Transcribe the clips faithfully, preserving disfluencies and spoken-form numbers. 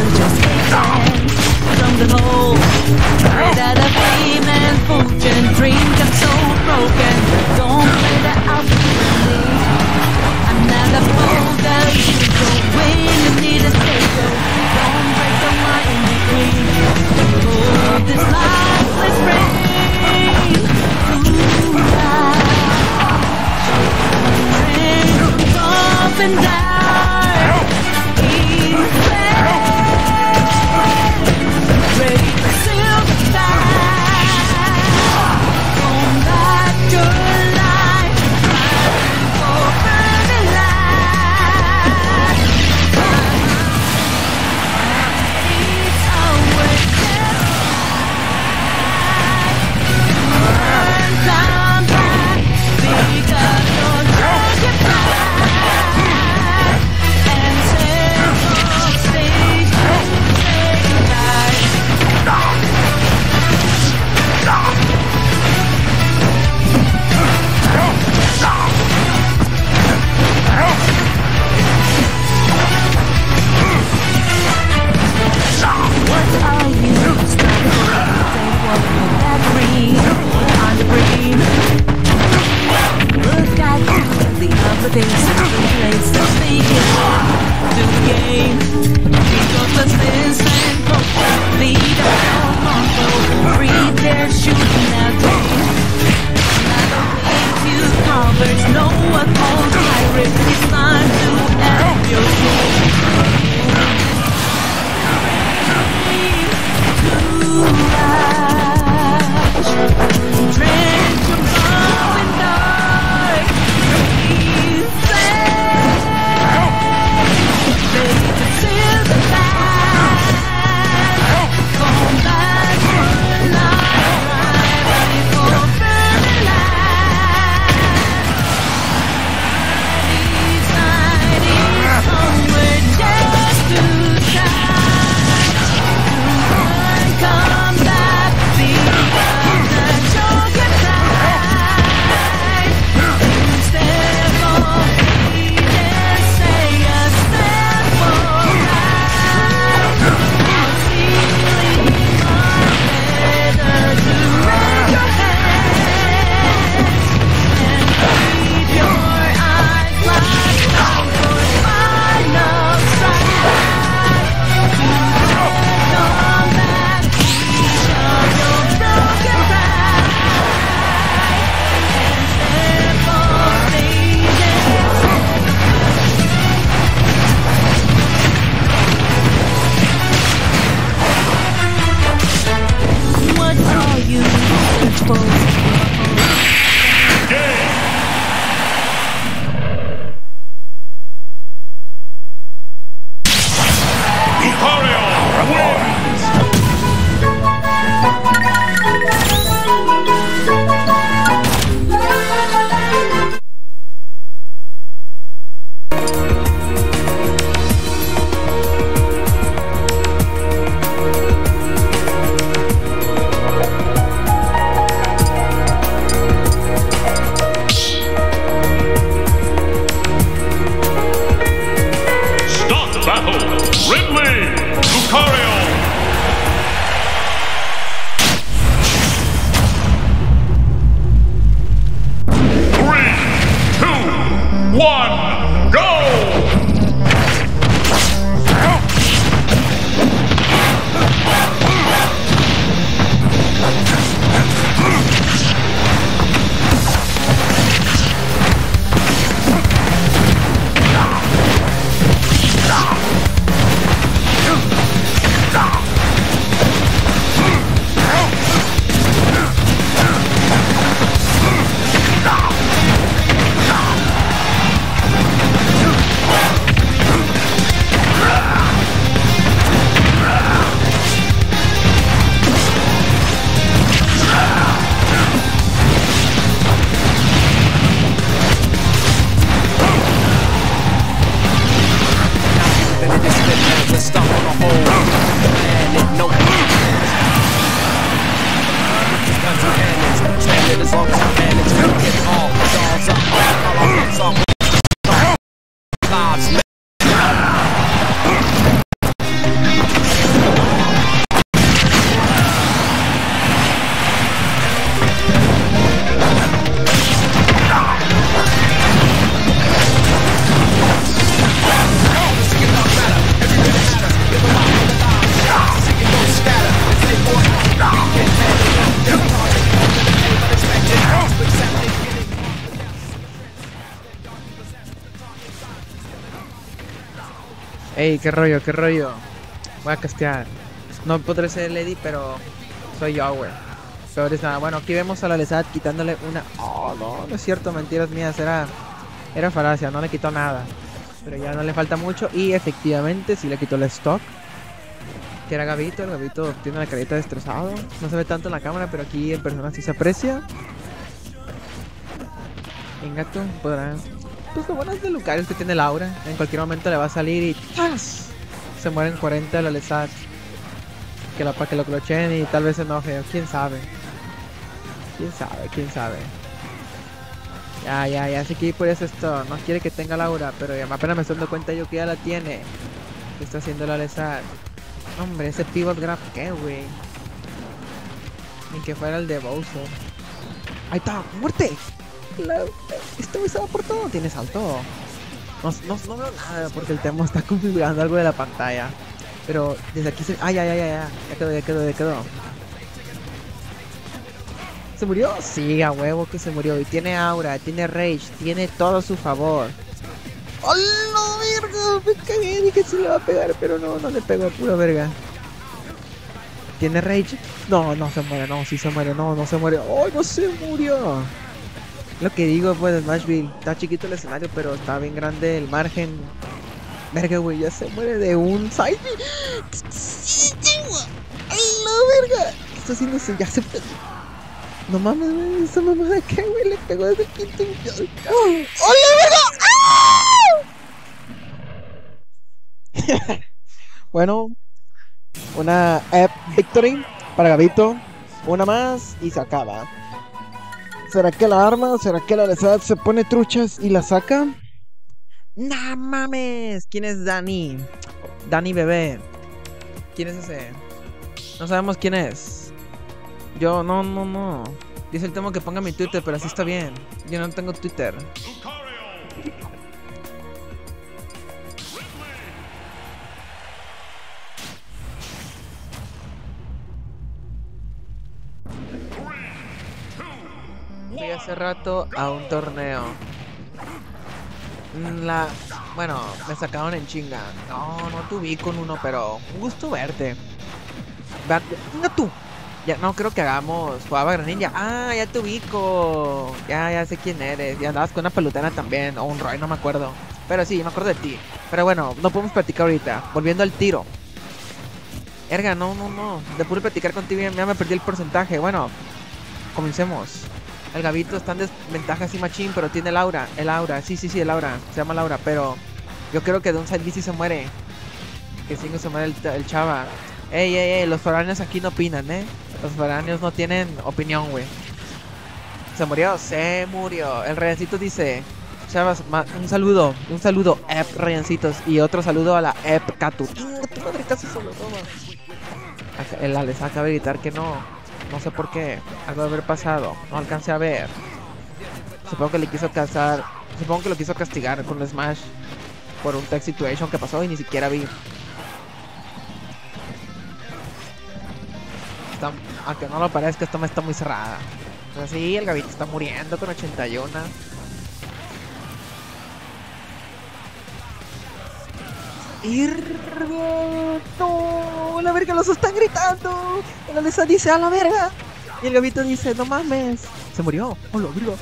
just dance from the hole. Pray that a fame and fortune dream got so broken. Don't play that out with me. I'm not a fool that you go when you need a scapegoat. Don't break the line in between. Oh, this lifeless brain. Up and down, east ready to seal the sky. Come back to life, fighting for burning light. It's always just one time back, because you're just your time. Things in the place to begin to the game. Because the sins and culture lead us all on go. Breathe there, shooting our dream. Another way to converse, know what holds pirate. It's time to help your soul. Too much. Drench your love in dark. Come back. Ey, qué rollo, qué rollo. Voy a castear. No podré ser Lady, pero soy yo, güey. Peor es nada. Bueno, aquí vemos a la Lesad quitándole una... Oh, no, no es cierto, mentiras mías. Era, era falacia, no le quitó nada. Pero ya no le falta mucho. Y efectivamente, sí le quitó el stock. Que era Gabito. El Gabito tiene la carita destrozado. No se ve tanto en la cámara, pero aquí en persona sí se aprecia. Venga tú, podrá... Pues lo bueno es de Lucario es que tiene Laura. En cualquier momento le va a salir y ¡tas! Se mueren cuarenta de la Lesad. Que la para que lo clochen y tal vez se enoje. ¿Quién sabe? ¿Quién sabe? ¿Quién sabe? Ya, ya, ya sé que por eso esto. No quiere que tenga Laura, pero ya apenas me estoy dando cuenta yo que ya la tiene. ¿Qué está haciendo la Lesad? Hombre, ese pivot grab, ¿qué, güey? Ni que fuera el de Bowser. ¡Ahí está! ¡Muerte! La... Este güey se va por todo. Tiene salto. No, no, no veo nada porque el Temo está configurando algo de la pantalla. Pero desde aquí se... ¡Ay, ay, ay, ay! Ya quedó, ya quedó, ya quedó. ¿Se murió? Sí, a huevo que se murió. Y tiene aura, tiene rage, tiene todo a su favor. ¡Hola, verga! Me cagué, dije que se le va a pegar, pero no, no le pegó a pura verga. ¿Tiene rage? No, no se muere, no, sí se muere, no, no se muere. ¡Oh, no se murió! Lo que digo, pues, Smashville. Está chiquito el escenario, pero está bien grande el margen. Verga, güey, ya se muere de un side. ¡La verga! ¿Qué está haciendo eso? Ya se... No mames, güey, esa mamada que, güey, le pegó desde el quinto. ¡Oh, la verga! Bueno, una App Victory para Gabito. Una más y se acaba. ¿Será que la arma? ¿Será que la Lesad se pone truchas y la saca? ¡No mames! ¿Quién es Dani? Dani bebé. ¿Quién es ese? No sabemos quién es. Yo, no, no, no. Dice el Temo que ponga mi Twitter, pero así está bien. Yo no tengo Twitter. Fui hace rato a un torneo. La... Bueno, me sacaron en chinga. No, no te ubico en uno, pero un gusto verte. Venga tú. Ya, no creo que hagamos jugaba Greninja. Ah, ya te ubico. Ya, ya sé quién eres. Ya andabas con una pelutana también. O un Roy, no me acuerdo. Pero sí, me acuerdo de ti. Pero bueno, no podemos platicar ahorita. Volviendo al tiro. Erga, no, no, no. De puro platicar contigo ya me perdí el porcentaje. Bueno, comencemos. El Gabito está en desventaja así machín, pero tiene el aura. El aura, sí, sí, sí, el aura. Se llama Laura, pero yo creo que de un side B sí se muere. Que si no se muere el, el chava. Ey, ey, ey, los foráneos aquí no opinan, ¿eh? Los foráneos no tienen opinión, güey. ¿Se murió? Se murió. El Rayancito dice... Chavas, un saludo. Un saludo, Ep Rayancitos. Y otro saludo a la Ep Catu. Tu madre casi se lo toma. El Alex acaba de gritar que no. No sé por qué. Algo de haber pasado. No alcancé a ver. Supongo que le quiso cazar. Supongo que lo quiso castigar con el Smash. Por un tech situation que pasó y ni siquiera vi. Está, aunque no lo parezca, esta me está muy cerrada. Pero sí, el Gabito está muriendo con ochenta y uno. ¡Irga! ¡No! ¡La verga! ¡Los están gritando! La Lesad dice ¡a la verga! Y el Gabito dice ¡no mames! ¡Se murió! ¡Oh, la verga!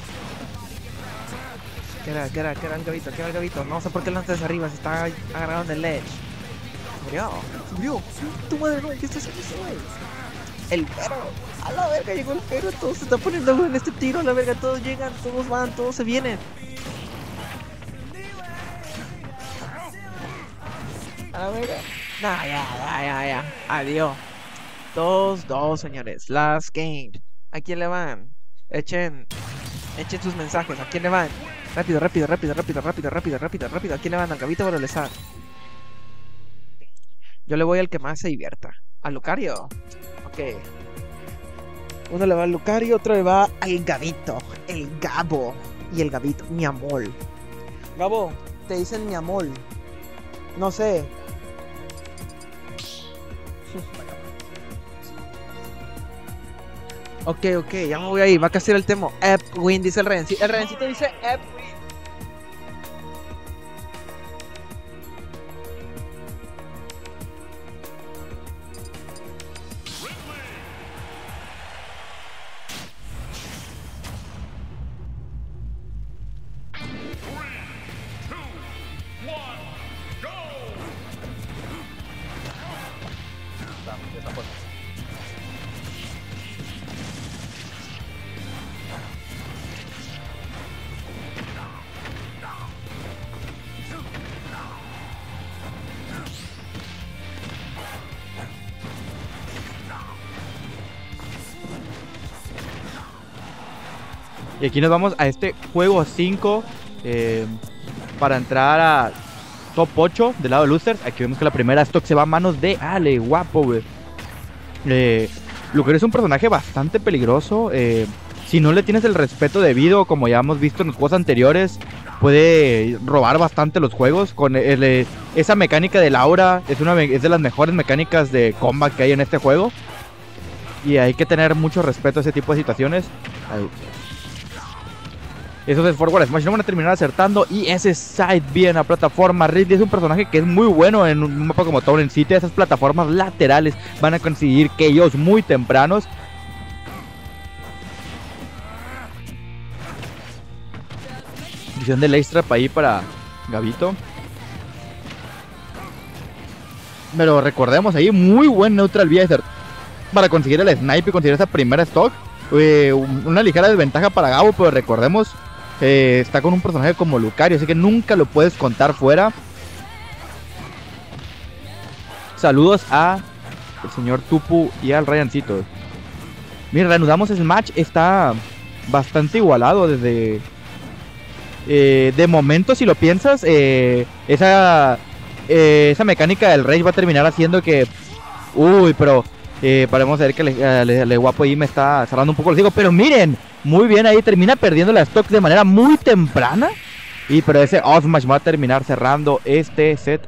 ¿Qué era? ¿Qué era? ¿Qué era el Gabito? ¿Qué era el Gabito? No sé por qué lo lanzas arriba. Se está agarrado en el ledge. Se murió. Se murió. Tu madre, no. ¿Qué está haciendo ese güey? El perro. A la verga llegó el perro. Todos se están poniendo en este tiro. A la verga. Todos llegan. Todos van. Todos se vienen. A la verga. Nah, ya, ya, ya, ya. Adiós. Dos, dos, señores. Last game. ¿A quién le van? Echen. Echen sus mensajes. ¿A quién le van? Rápido, rápido, rápido, rápido, rápido, rápido, rápido, rápido. ¿A quién le van? ¿Al Gabito o a Lesad? Yo le voy al que más se divierta. ¿A Lucario? Ok. Uno le va al Lucario, otro le va al Gabito. El Gabo. Y el Gabito. Mi amor. Gabo, te dicen mi amor. No sé. Ok, ok, ya me voy a ir. Va a castigar el Temo. Ep win, dice el Rencito. El Rencito dice Ep win. Y aquí nos vamos a este juego cinco eh, para entrar a top ocho del lado de losers. Aquí vemos que la primera stock se va a manos de Ale Guapo, güey. Eh, Lucario es un personaje bastante peligroso. Eh, si no le tienes el respeto debido, como ya hemos visto en los juegos anteriores, puede robar bastante los juegos. Con el, eh, esa mecánica del aura es, una, es de las mejores mecánicas de combat que hay en este juego. Y hay que tener mucho respeto a ese tipo de situaciones. Ahí. Esos es forward smash no van a terminar acertando. Y ese side B en la plataforma. Ridley es un personaje que es muy bueno en un mapa como Town City. Esas plataformas laterales van a conseguir K Os muy tempranos. Visión de Laistrap ahí para Gabito. Pero recordemos ahí, muy buen neutral Viazer para conseguir el snipe y conseguir esa primera stock. Eh, una ligera desventaja para Gabo, pero recordemos, eh, está con un personaje como Lucario, así que nunca lo puedes contar fuera. Saludos a el señor Tupu y al Ryancito. Mira, reanudamos ese match, está bastante igualado desde... Eh, de momento, si lo piensas, eh, esa, eh, esa mecánica del Rage va a terminar haciendo que... Uy, pero... Eh, paremos a ver que le, le, le guapo ahí me está cerrando un poco los hijos. Pero miren, muy bien ahí, termina perdiendo la stock de manera muy temprana. Y pero ese off smash va a terminar cerrando este set.